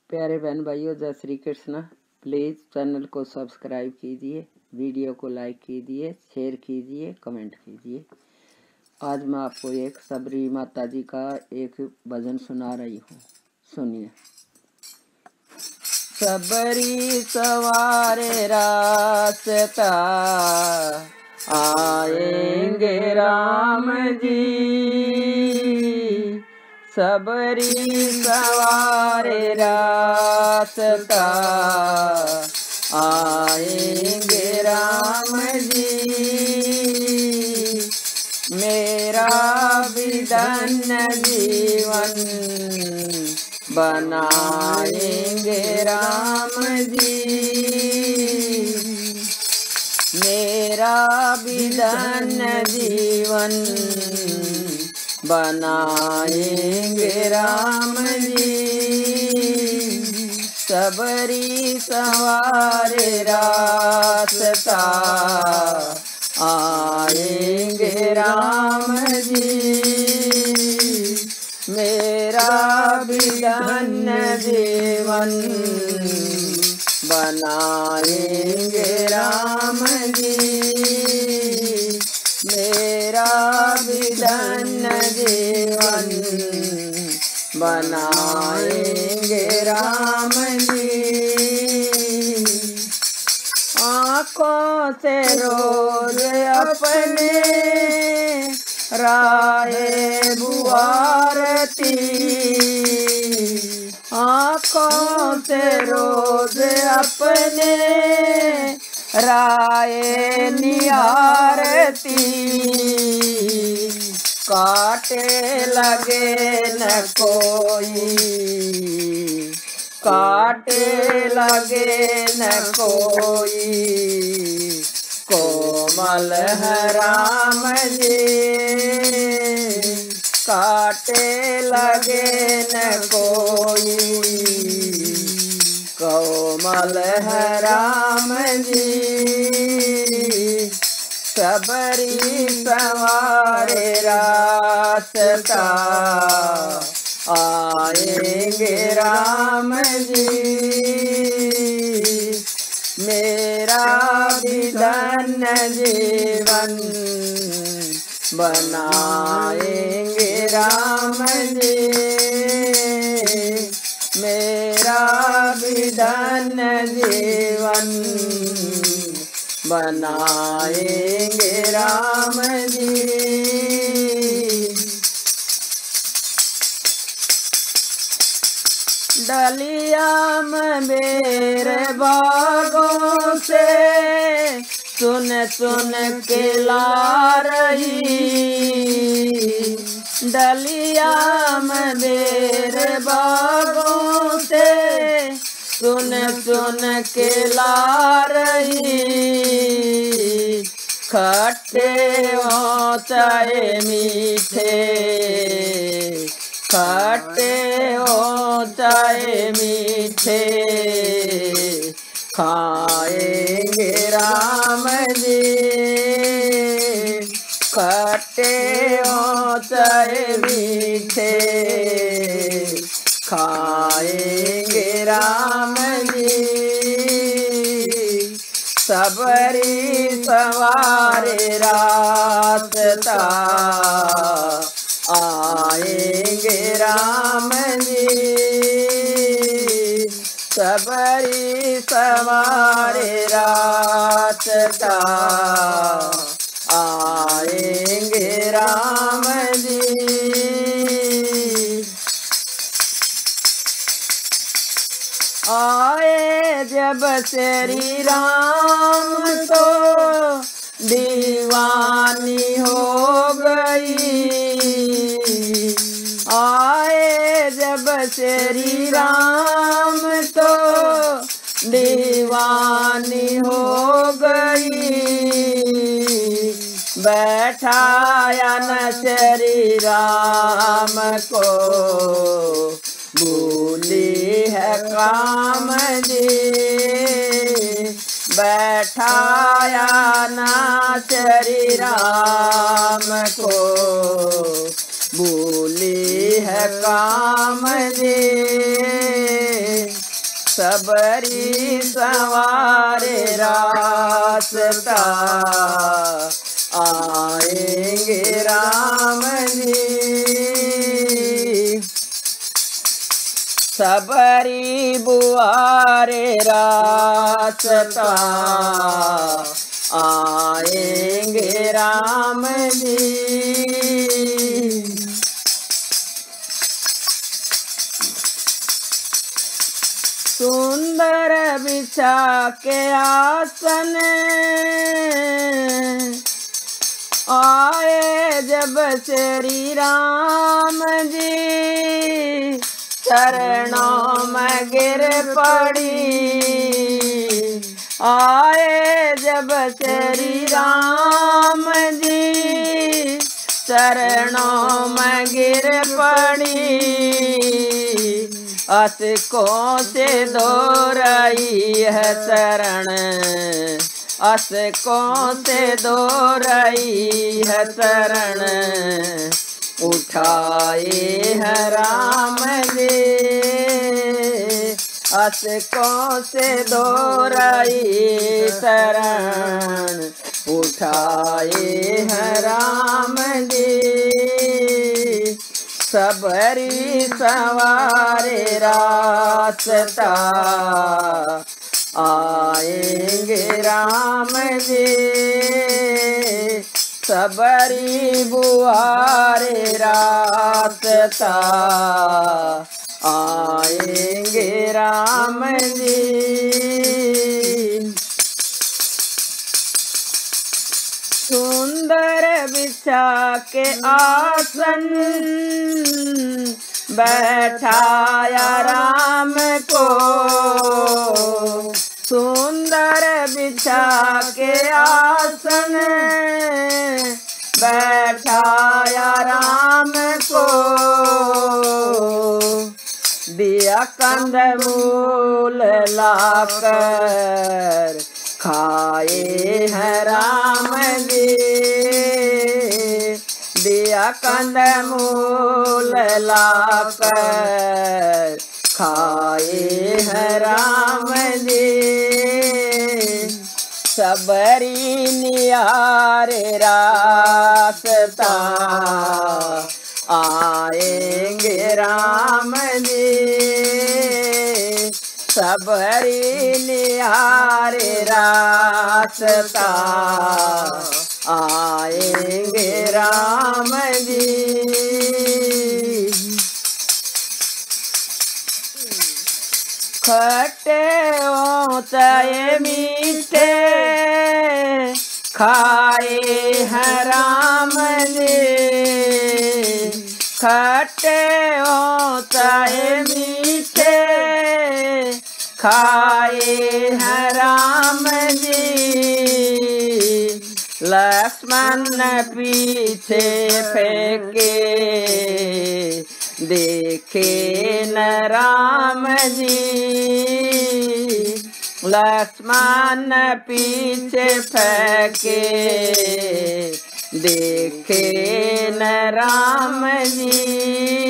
प्यारे बहन भाइयों, जय श्री कृष्ण। प्लीज़ चैनल को सब्सक्राइब कीजिए, वीडियो को लाइक कीजिए, शेयर कीजिए, कमेंट कीजिए। आज मैं आपको एक सबरी माता जी का एक भजन सुना रही हूँ, सुनिए। सबरी सवारे रास्ता आएंगे राम जी, सबरी सवारे रास्ता आएंगे राम जी, मेरा विधन जीवन बनाएंगे राम जी, मेरा विधन जीवन बनाएंगे राम जी, सबरी सवारे रास्ता आएंगे राम जी, मेरा विधन जीवन बनाएंगे राम जी, मेरा विधन जीवन बनाएंगे राम जी, आँखों से रोज अपने राहे बुआरती, आँखों से रोज अपने राहे निहारती, काटे लगे न कोई, काटे लगे न कोई, कोमल है राम जी, काटे लगे न कोई, कोमल है राम जी, सबरी सवारे रास्ता आएंगे राम जी, मेरा विधन जीवन बनाएंगे राम जी, मेरा विधन जीवन बनाएंगे राम जी, डलिया में मेरे बागों से सुन सुन के ला रही, डलिया में मेरे बागों से सुन सुन के ला रही, खट्टे हो चाहे मीठे, खट्टे हो चाहे मीठे, खाएंगे राम जी, खट्टे हो चाहे मीठे, खाएंगे राम जी, सबरी सवारे रास्ता आएंगे राम जी, सबरी सवारे रास्ता आएंगे राम जी, आए जब श्री राम तो दीवानी हो गई, आए जब श्री राम तो दीवानी हो गई, बैठाया न श्री राम को भूली है काम जी, बैठाया ना श्री राम को भूली है काम जी, सबरी सवारे रास्ता आएंगे राम जी। सबरी बुआरे रास्ता आएंगे राम जी। सुंदर बिछा के आसन आए जब श्री राम जी। चरणों में गिर पड़ी आए जब श्री राम जी। चरणों में गिर पड़ी असिकों से धो रही है शरण। असिकों से धो रही है शरण। उठाए है राम जी असिकों से धो रही शरण। उठाए है राम जी। सबरी सवारे रास्ता आएंगे राम जी। सबरी बुआरे रास्ता आएंगे राम जी। सुंदर बिछा के आसन बैठाया राम को। सुंदर बिछा के आसन बैठाया राम को। दिया कंदमूल लाकर खाए हैं राम जी। दिया कंदमूल लाकर खाए हैं राम जी। सबरी नियारे रास्ता आएंगे राम जी। सबरी नियारे रास्ता आएंगे राम जी। खट्टे ऊंचाए मीठे खाए हैं राम जी। खट्टे ऊंचाए मीठे खाए हैं राम जी। लक्ष्मण पीछे फेंके देखे न राम जी। लक्ष्मण पीछे फेंके देखे न राम जी।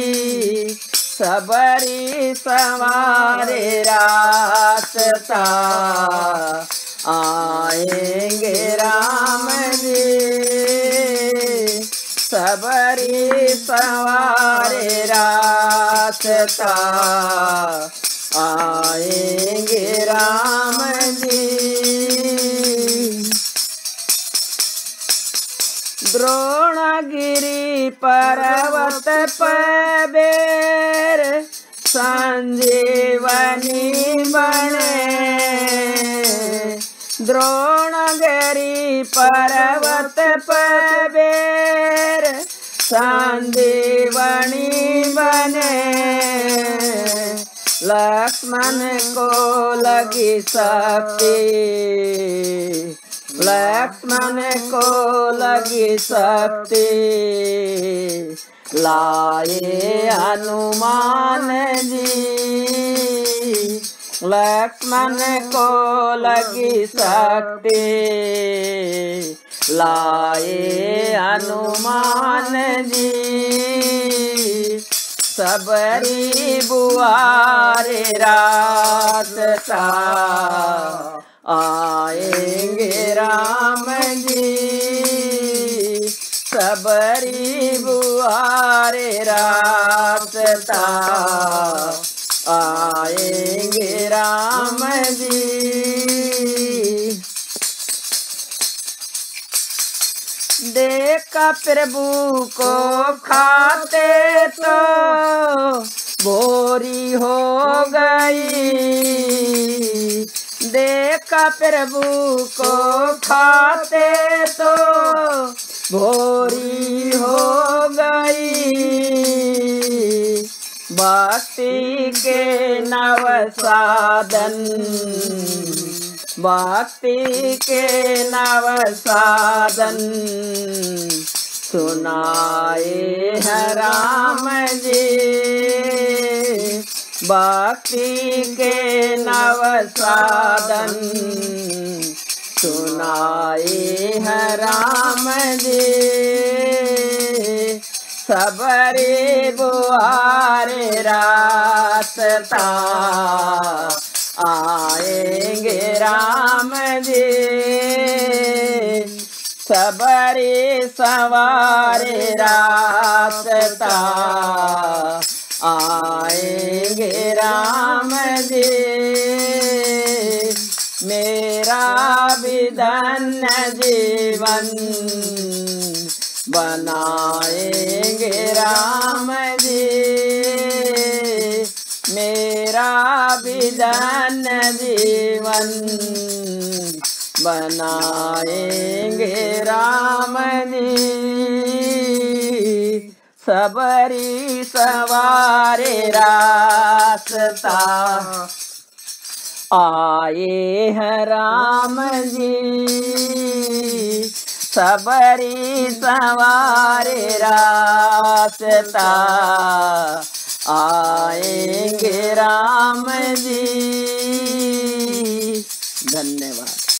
सबरी सवारे रास्ता आएंगे राम जी। सबरी सवारे रास्ता आएंगे राम जी। द्रोणगिरि पर्वत पर बेर संजीवनी बने। द्रोणगिरि पर्वत पर बेर संजीवनी बने। लक्ष्मण को लगी शक्ति। लक्ष्मण को लगी शक्ति लाए हनुमान जी। लक्ष्मण को लगी शक्ति लाए हनुमान जी। सबरी बुआरे रास्ता आएंगे राम जी सबरी बुआरे रास्ता आएंगे राम जी। देखा प्रभु को खाते तो बोरी हो गई, देखा प्रभु को खाते तो भोरी हो गई। भक्ति के नव साधन, भक्ति के नव साधन सुनाए है राम जी। भक्ति के नव साधन सुनाए है राम जी। सबरी बुआरे रास्ता आएंगे राम जी। सबरी सवारे रास्ता आएंगे राम जी। मेरा भी धन्य जीवन बनाएंगे राम जी। मेरा भी धन्य जीवन बनाएंगे राम जी। सबरी सवारे रास्ता आए हैं राम जी। सबरी सवारे रास्ता आएंगे राम जी। धन्यवाद।